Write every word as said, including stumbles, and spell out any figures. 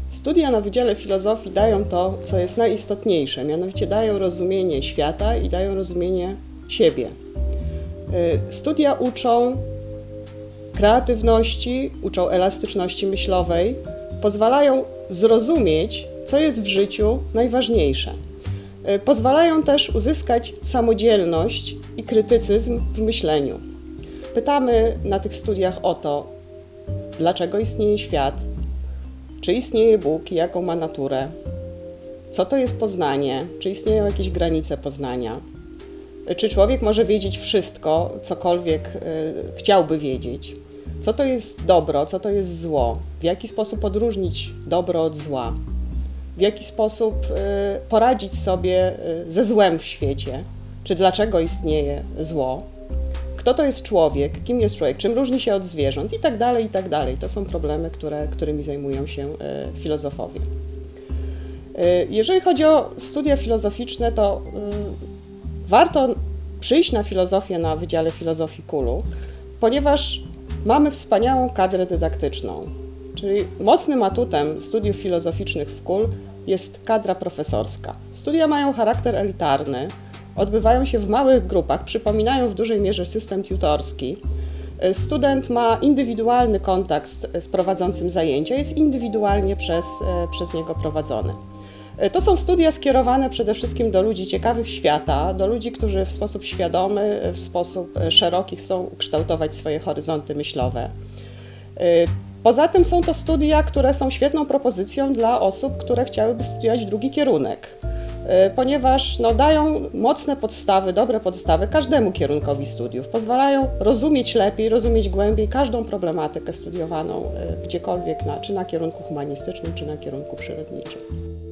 Studia na Wydziale Filozofii dają to, co jest najistotniejsze, mianowicie dają rozumienie świata i dają rozumienie siebie. Studia uczą kreatywności, uczą elastyczności myślowej, pozwalają zrozumieć, co jest w życiu najważniejsze. Pozwalają też uzyskać samodzielność i krytycyzm w myśleniu. Pytamy na tych studiach o to, dlaczego istnieje świat, czy istnieje Bóg i jaką ma naturę, co to jest poznanie, czy istnieją jakieś granice poznania, czy człowiek może wiedzieć wszystko, cokolwiek y, chciałby wiedzieć, co to jest dobro, co to jest zło, w jaki sposób odróżnić dobro od zła, w jaki sposób y, poradzić sobie y, ze złem w świecie, czy dlaczego istnieje zło, kto to jest człowiek, kim jest człowiek, czym różni się od zwierząt i tak dalej, i tak dalej. To są problemy, które, którymi zajmują się y, filozofowie. Y, jeżeli chodzi o studia filozoficzne, to y, warto przyjść na filozofię na Wydziale Filozofii K U L-u, ponieważ mamy wspaniałą kadrę dydaktyczną. Czyli mocnym atutem studiów filozoficznych w K U L jest kadra profesorska. Studia mają charakter elitarny, odbywają się w małych grupach, przypominają w dużej mierze system tutorski. Student ma indywidualny kontakt z prowadzącym zajęcia, jest indywidualnie przez, przez niego prowadzony. To są studia skierowane przede wszystkim do ludzi ciekawych świata, do ludzi, którzy w sposób świadomy, w sposób szeroki chcą kształtować swoje horyzonty myślowe. Poza tym są to studia, które są świetną propozycją dla osób, które chciałyby studiować drugi kierunek, ponieważ no, dają mocne podstawy, dobre podstawy każdemu kierunkowi studiów, pozwalają rozumieć lepiej, rozumieć głębiej każdą problematykę studiowaną gdziekolwiek, na, czy na kierunku humanistycznym, czy na kierunku przyrodniczym.